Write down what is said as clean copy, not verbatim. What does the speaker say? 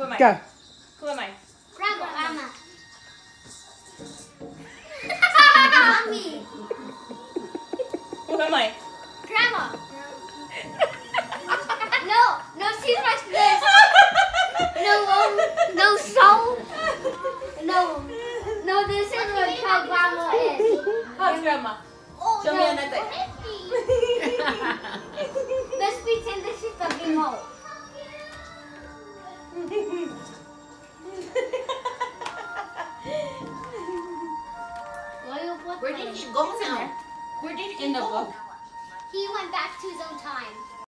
Who am I? Go. Who am I? Grandma. Mommy. Who am I? Grandma. No, she's like this. No soul. No, this is what how Grandma is. How's Grandma? Oh, Show me another. Let's pretend this is the remote. Where did he go now? Where did he In the go? book. He went back to his own time.